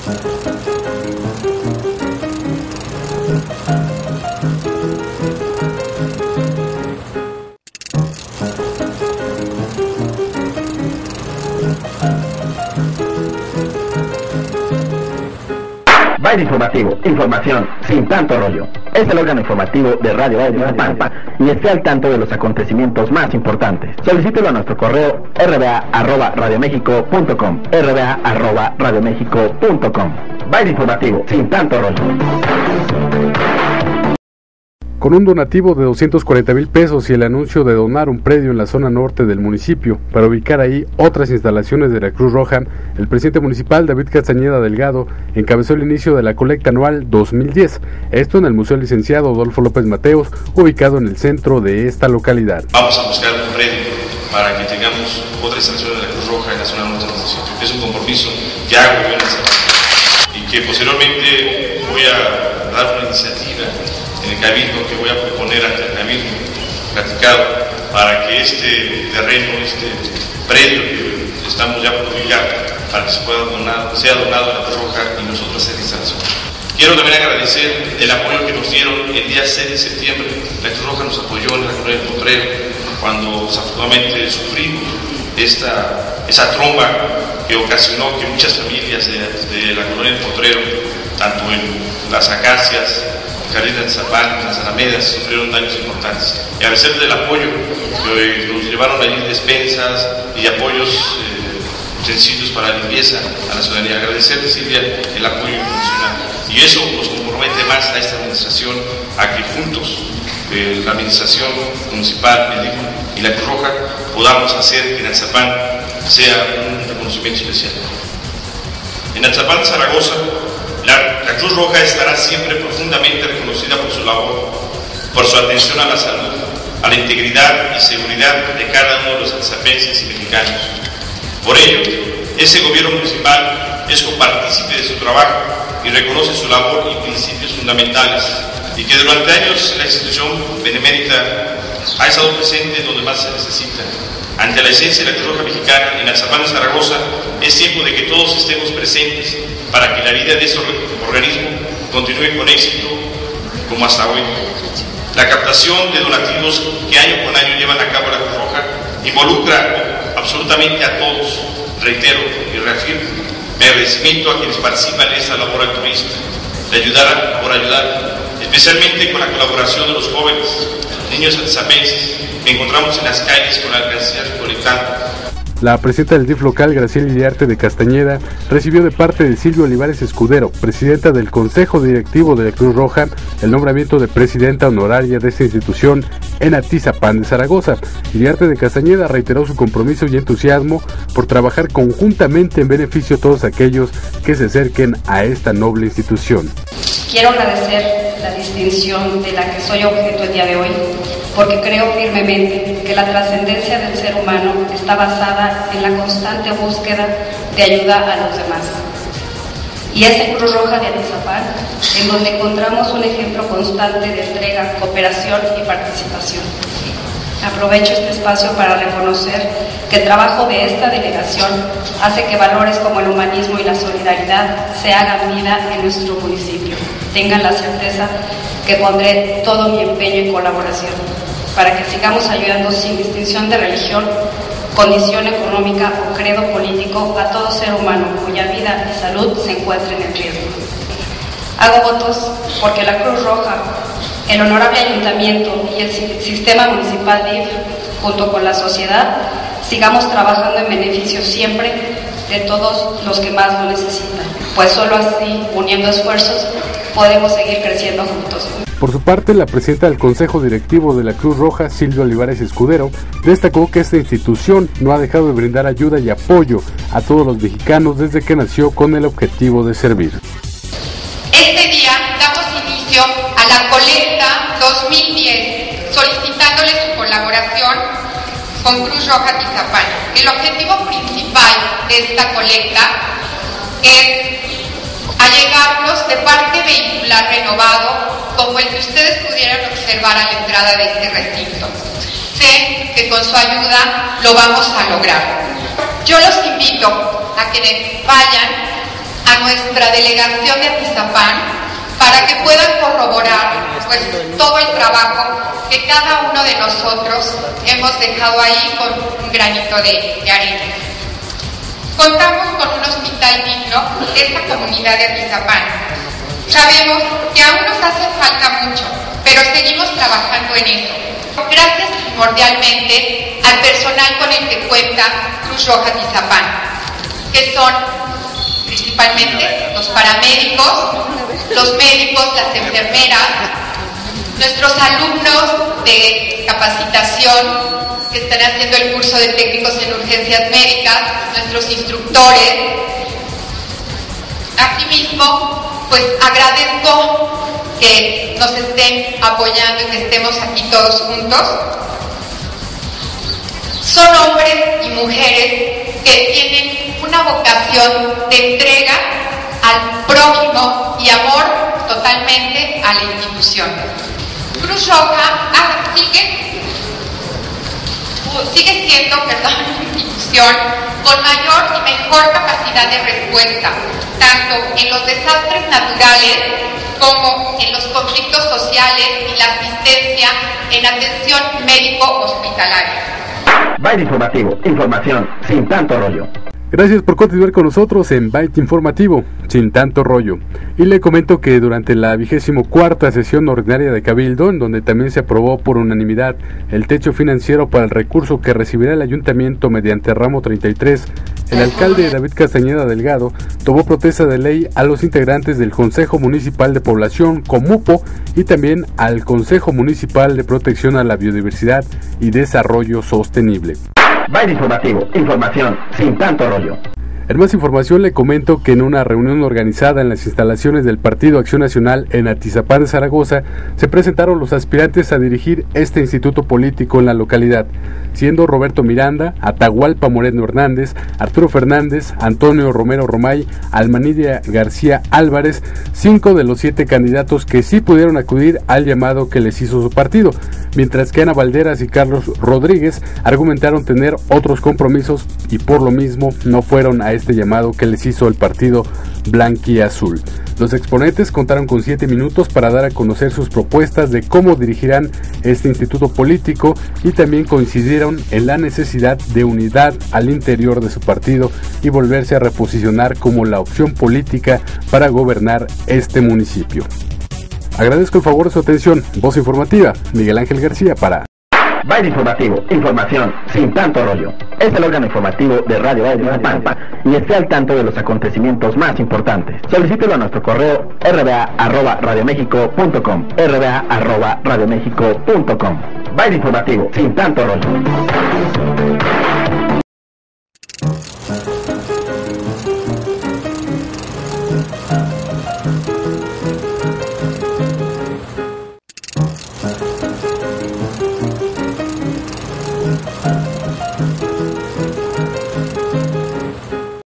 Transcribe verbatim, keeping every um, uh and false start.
Byte Informativo, información sin tanto rollo. Es el órgano informativo de Radio Atizapán y esté al tanto de los acontecimientos más importantes. Solicítelo a nuestro correo r b a arroba radio mexico punto com, r b a arroba radio mexico punto com. Byte Informativo, sin tanto rollo. Con un donativo de doscientos cuarenta mil pesos y el anuncio de donar un predio en la zona norte del municipio para ubicar ahí otras instalaciones de la Cruz Roja, el presidente municipal David Castañeda Delgado encabezó el inicio de la colecta anual dos mil diez, esto en el Museo Licenciado Adolfo López Mateos, ubicado en el centro de esta localidad. Vamos a buscar un predio para que tengamos otra instalación de la Cruz Roja en la zona norte del municipio. Es un compromiso que hago yo en esta y que posteriormente voy a dar una iniciativa en el Cabildo que voy a proponer ante el Cabildo platicado para que este terreno, este predio que estamos ya por ubicar, para que se pueda donar, sea donado a la Cruz Roja y nosotros hacer instalación. Quiero también agradecer el apoyo que nos dieron el día seis de septiembre. La Cruz Roja nos apoyó en la colonia del Potrero cuando desafortunadamente sufrimos esta, esa tromba que ocasionó que muchas familias de, de la colonia del Potrero, tanto en las acacias, Jardín de Atizapán, las alamedas, sufrieron daños importantes. Y a pesar del apoyo que nos llevaron allí despensas y apoyos eh, sencillos para la limpieza a la ciudadanía. Agradecerle, Silvia, el apoyo incondicional. Y eso nos compromete más a esta administración, a que juntos, eh, la administración municipal, el I F y la Cruz Roja, podamos hacer que Atizapán sea un reconocimiento especial. En Atizapán, Zaragoza, La, la Cruz Roja estará siempre profundamente reconocida por su labor, por su atención a la salud, a la integridad y seguridad de cada uno de los atizapenses y mexicanos. Por ello, ese gobierno municipal es copartícipe de su trabajo y reconoce su labor y principios fundamentales, y que durante años la institución benemérita ha estado presente donde más se necesita. Ante la esencia de la Cruz Roja mexicana en Atizapán de Zaragoza, es tiempo de que todos estemos presentes para que la vida de ese organismo continúe con éxito como hasta hoy. La captación de donativos que año con año llevan a cabo la Cruz Roja involucra absolutamente a todos. Reitero y reafirmo mi agradecimiento a quienes participan en esta labor altruista, de ayudar por ayudar, especialmente con la colaboración de los jóvenes, niños atizapenses, que encontramos en las calles con alcancías colectando. La presidenta del D I F local, Graciela Iriarte de Castañeda, recibió de parte de Silvia Olivares Escudero, presidenta del Consejo Directivo de la Cruz Roja, el nombramiento de presidenta honoraria de esta institución en Atizapán de Zaragoza. Iriarte de Castañeda reiteró su compromiso y entusiasmo por trabajar conjuntamente en beneficio de todos aquellos que se acerquen a esta noble institución. Quiero agradecer la distinción de la que soy objeto el día de hoy, porque creo firmemente que la trascendencia del ser humano está basada en la constante búsqueda de ayuda a los demás. Y es en Cruz Roja de Atizapán en donde encontramos un ejemplo constante de entrega, cooperación y participación. Aprovecho este espacio para reconocer que el trabajo de esta delegación hace que valores como el humanismo y la solidaridad se hagan vida en nuestro municipio. Tengan la certeza que pondré todo mi empeño y colaboración para que sigamos ayudando sin distinción de religión, condición económica o credo político a todo ser humano cuya vida y salud se encuentren en riesgo. Hago votos porque la Cruz Roja, el honorable ayuntamiento y el sistema municipal D I F, junto con la sociedad, sigamos trabajando en beneficio siempre de todos los que más lo necesitan, pues solo así, uniendo esfuerzos, podemos seguir creciendo juntos. Por su parte, la presidenta del Consejo Directivo de la Cruz Roja, Silvia Olivares Escudero, destacó que esta institución no ha dejado de brindar ayuda y apoyo a todos los mexicanos desde que nació con el objetivo de servir. Este día damos inicio a la colecta dos mil diez, solicitándole su colaboración con Cruz Roja Atizapán. El objetivo principal de esta colecta es allegarnos de parque vehicular renovado como el que ustedes pudieran observar a la entrada de este recinto. Sé que con su ayuda lo vamos a lograr. Yo los invito a que vayan a nuestra delegación de Atizapán para que puedan corroborar pues todo el trabajo que cada uno de nosotros hemos dejado ahí con un granito de, de arena. Contamos con un hospital digno de esta comunidad de Atizapán. Sabemos que aún nos hace falta mucho, pero seguimos trabajando en eso. Gracias primordialmente al personal con el que cuenta Cruz Roja Atizapán, que son principalmente los paramédicos, los médicos, las enfermeras, nuestros alumnos de capacitación que están haciendo el curso de técnicos en urgencias médicas, nuestros instructores. Asimismo, pues agradezco que nos estén apoyando y que estemos aquí todos juntos. Son hombres y mujeres que tienen una vocación de entrega al prójimo y amor totalmente a la institución. Cruz Roja ah, sigue, sigue siendo perdón, una institución con mayor y mejor capacidad de respuesta, tanto en los desastres naturales como en los conflictos sociales y la asistencia en atención médico-hospitalaria. Byte informativo, información sin tanto rollo. Gracias por continuar con nosotros en Byte Informativo, sin tanto rollo. Y le comento que durante la vigésimo cuarta sesión ordinaria de Cabildo, en donde también se aprobó por unanimidad el techo financiero para el recurso que recibirá el ayuntamiento mediante ramo treinta y tres, el alcalde David Castañeda Delgado tomó protesta de ley a los integrantes del Consejo Municipal de Población, Comupo, y también al Consejo Municipal de Protección a la Biodiversidad y Desarrollo Sostenible. Byte informativo, información sin tanto rollo. En más información le comento que en una reunión organizada en las instalaciones del Partido Acción Nacional en Atizapán de Zaragoza se presentaron los aspirantes a dirigir este instituto político en la localidad, siendo Roberto Miranda, Atahualpa Moreno Hernández, Arturo Fernández, Antonio Romero Romay, Almanidia García Álvarez, cinco de los siete candidatos que sí pudieron acudir al llamado que les hizo su partido, mientras que Ana Valderas y Carlos Rodríguez argumentaron tener otros compromisos y por lo mismo no fueron a este llamado que les hizo el partido blanquiazul. Los exponentes contaron con siete minutos para dar a conocer sus propuestas de cómo dirigirán este instituto político y también coincidieron en la necesidad de unidad al interior de su partido y volverse a reposicionar como la opción política para gobernar este municipio. Agradezco el favor de su atención. Voz informativa, Miguel Ángel García para Byte informativo, información sin tanto rollo. Es el órgano informativo de Radio Valle de Pampa y esté al tanto de los acontecimientos más importantes. Solicítelo a nuestro correo r b a arroba radio mexico punto com, r b a arroba radio mexico punto com. Byte informativo sin tanto rollo.